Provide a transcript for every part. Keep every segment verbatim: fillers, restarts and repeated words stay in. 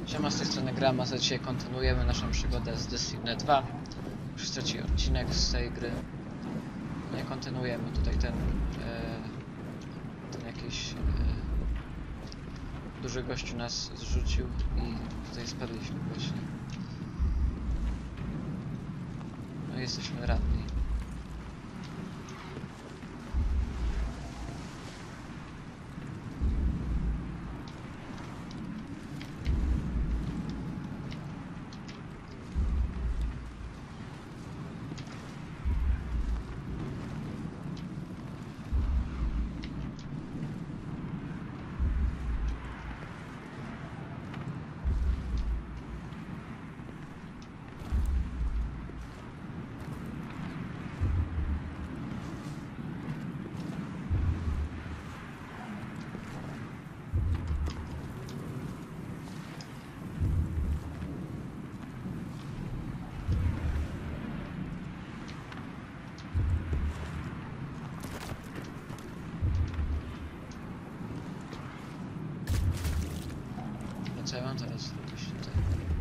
Siema, z tej strony Grama, za dzisiaj kontynuujemy naszą przygodę z Destiny dwa. Już trzeci odcinek z tej gry. Nie kontynuujemy tutaj ten, e, ten jakiś e, duży gościu nas zrzucił i tutaj spadliśmy właśnie. No i jesteśmy ranni. Co ja mam teraz zrobić tutaj?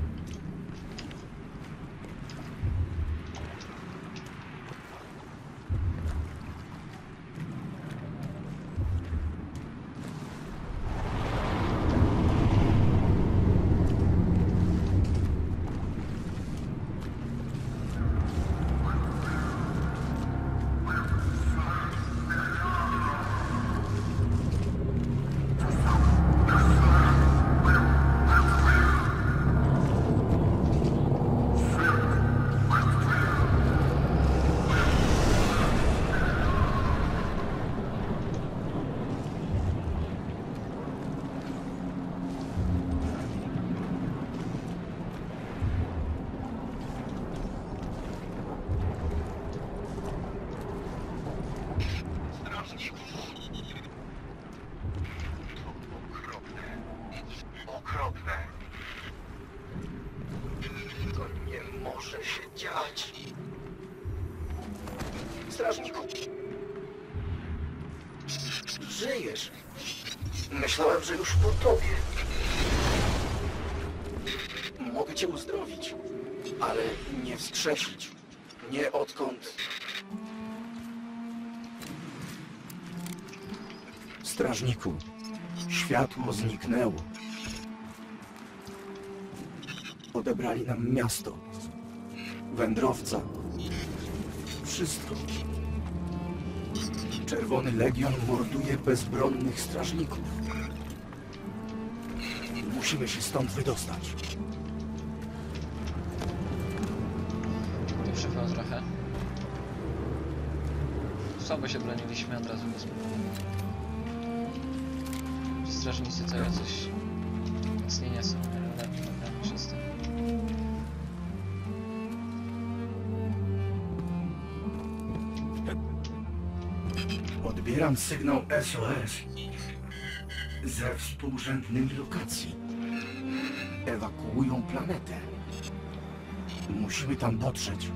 Strażniku! Żyjesz! Myślałem, że już po tobie. Mogę cię uzdrowić, ale nie wskrzesić. Nie odkąd... Strażniku, światło zniknęło. Odebrali nam miasto. Wędrowca. Wszystko. Czerwony Legion morduje bezbronnych strażników. Musimy się stąd wydostać. Tu przypał trochę. Słabo się broniliśmy od razu bez problemu. Ci strażnicy co jacyś wzmocnienia są, ale lepiej naprawdę czyste. Odbieram sygnał S O S ze współrzędnej lokacji. Ewakuują planetę. Musimy tam dotrzeć.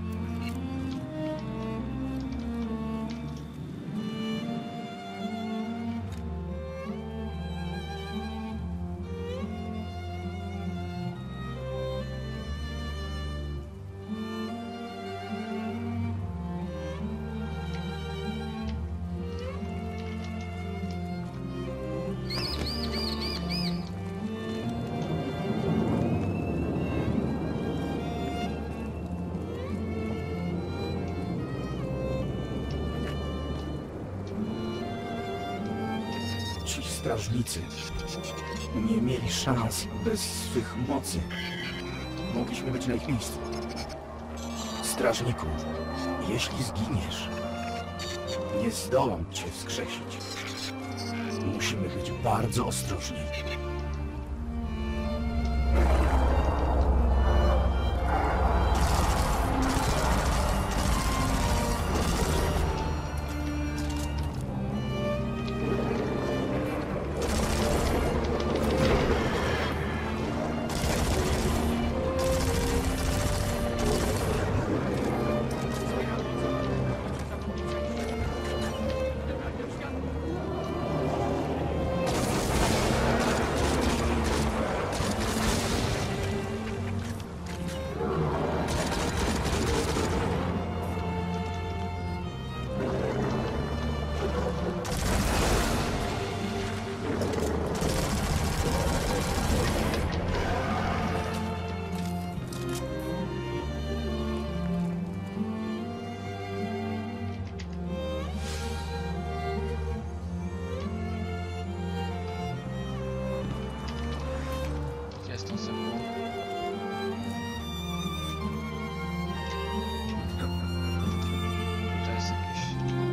Ci strażnicy nie mieli szans bez swych mocy. Mogliśmy być na ich miejscu. Strażniku, jeśli zginiesz, nie zdołam cię wskrzesić. Musimy być bardzo ostrożni. Jest on sobie. To jest jakiś...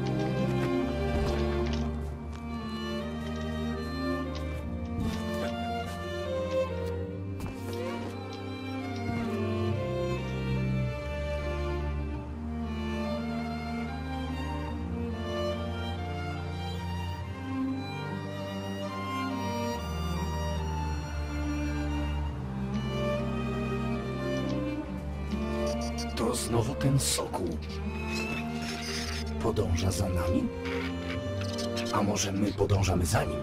To znowu ten sokół. Podąża za nami? A może my podążamy za nim?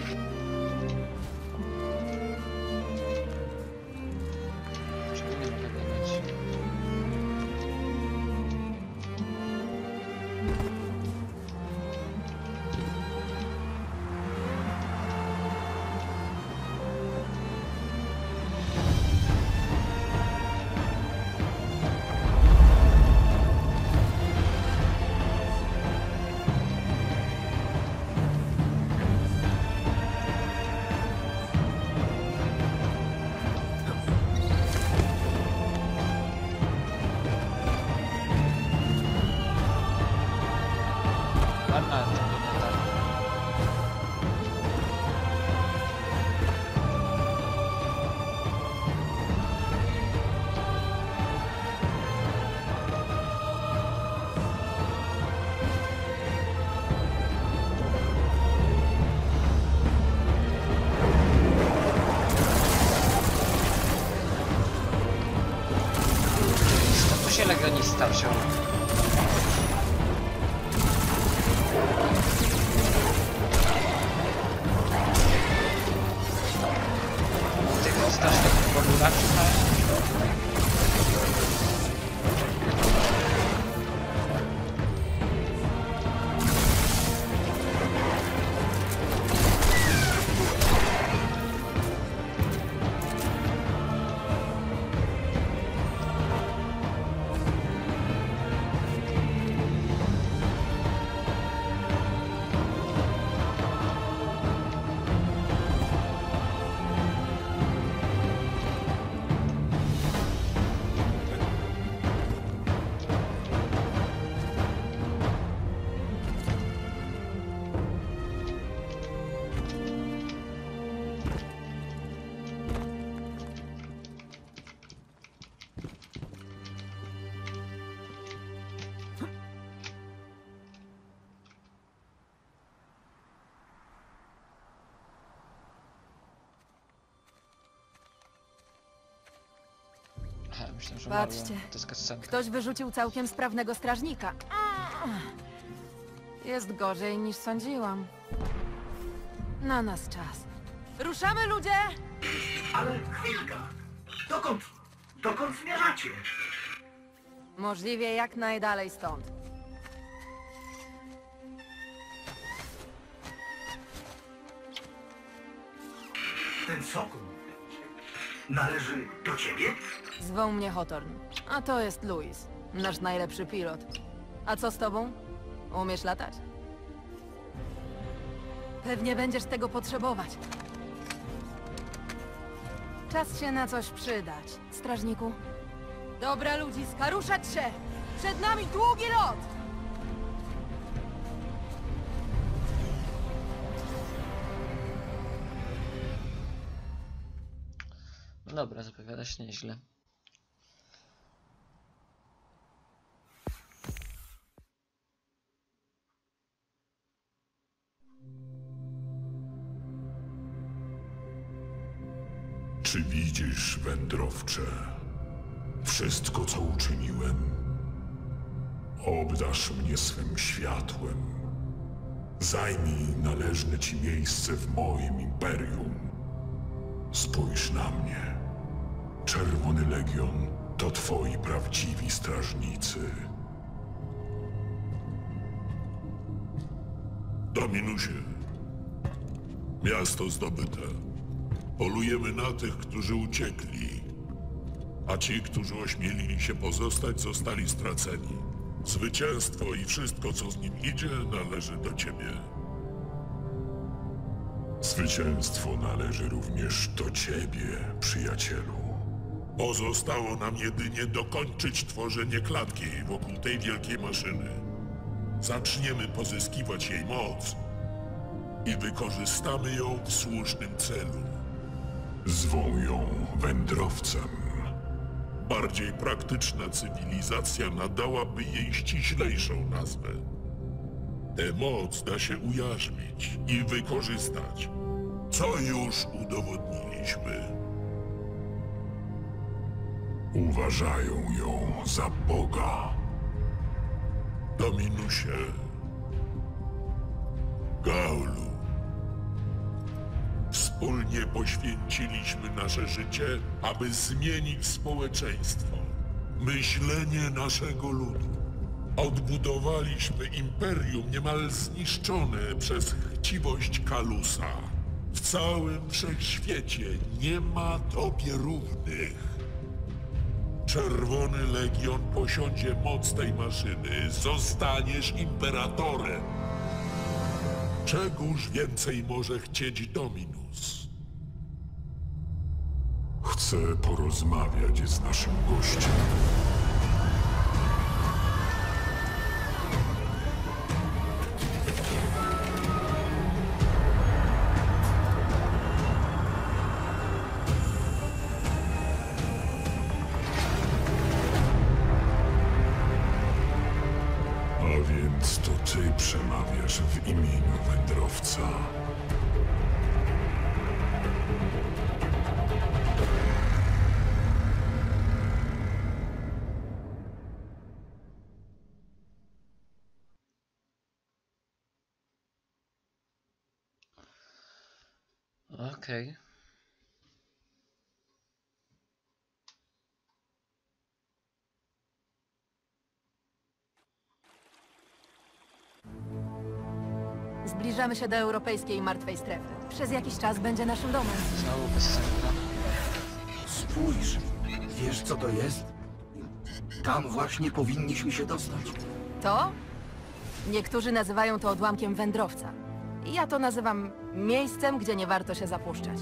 Czego nie mogę gadać? Ładna to wygląda. To się legionista wziął. Tych strasznych pobudach szukałem. Aha, myślę, że umarłem. Patrzcie, To jest cutscenka. ktoś wyrzucił całkiem sprawnego strażnika. Jest gorzej niż sądziłam. Na nas czas. Ruszamy, ludzie! Ale chwilka. Dokąd? Dokąd zmierzacie? Możliwie jak najdalej stąd. Ten sokół należy do ciebie? Zwą mnie Hawthorne. A to jest Louis, nasz najlepszy pilot. A co z tobą? Umiesz latać? Pewnie będziesz tego potrzebować. Czas się na coś przydać, strażniku. Dobra, ludziska, ruszać się! Przed nami długi lot! No dobra, zapowiada się nieźle. Czy widzisz, wędrowcze, wszystko, co uczyniłem? Obdarz mnie swym światłem. Zajmij należne ci miejsce w moim imperium. Spójrz na mnie. Czerwony Legion to twoi prawdziwi strażnicy. Dominusie, miasto zdobyte. Polujemy na tych, którzy uciekli, a ci, którzy ośmielili się pozostać, zostali straceni. Zwycięstwo i wszystko, co z nim idzie, należy do ciebie. Zwycięstwo należy również do ciebie, przyjacielu. Pozostało nam jedynie dokończyć tworzenie klatki wokół tej wielkiej maszyny. Zaczniemy pozyskiwać jej moc i wykorzystamy ją w słusznym celu. Zwą ją wędrowcem. Bardziej praktyczna cywilizacja nadałaby jej ściślejszą nazwę. Tę moc da się ujarzmić i wykorzystać, co już udowodniliśmy. Uważają ją za Boga. Dominusie, Gaulu, wspólnie poświęciliśmy nasze życie, aby zmienić społeczeństwo, myślenie naszego ludu. Odbudowaliśmy imperium niemal zniszczone przez chciwość Kalusa. W całym wszechświecie nie ma tobie równych. Czerwony Legion posiądzie moc tej maszyny. Zostaniesz imperatorem. Czegóż więcej może chcieć Dominus? Chcę porozmawiać z naszym gościem. A więc to ty przemawiasz w imieniu wędrowca. Okej. Zbliżamy się do europejskiej martwej strefy. Przez jakiś czas będzie naszym domem. Znowu bezsenna. Spójrz, wiesz co to jest? Tam właśnie powinniśmy się dostać. To? Niektórzy nazywają to odłamkiem wędrowca. Ja to nazywam miejscem, gdzie nie warto się zapuszczać.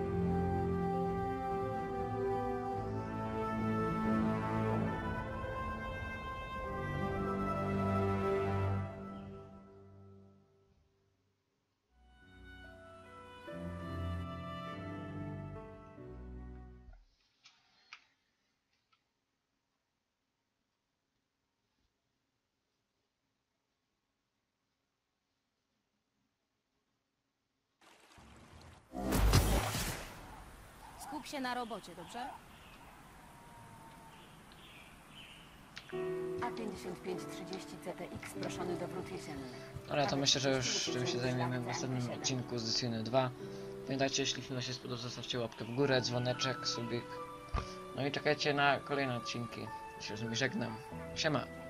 Skup się na robocie, dobrze? A pięćdziesiąt pięć trzydzieści C T X proszony do wrót jesiennych. Ale to myślę, że już tym się zajmiemy w następnym odcinku z Destiny dwa. Pamiętajcie, jeśli film się spodobał, zostawcie łapkę w górę, dzwoneczek, subik. No i czekajcie na kolejne odcinki. Ja się z nimi żegnam. Siema!